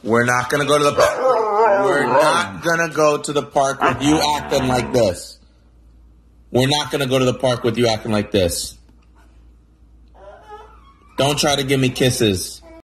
We're not going to go to the park. We're not going to go to the park with you acting like this. We're not going to go to the park with you acting like this. Don't try to give me kisses.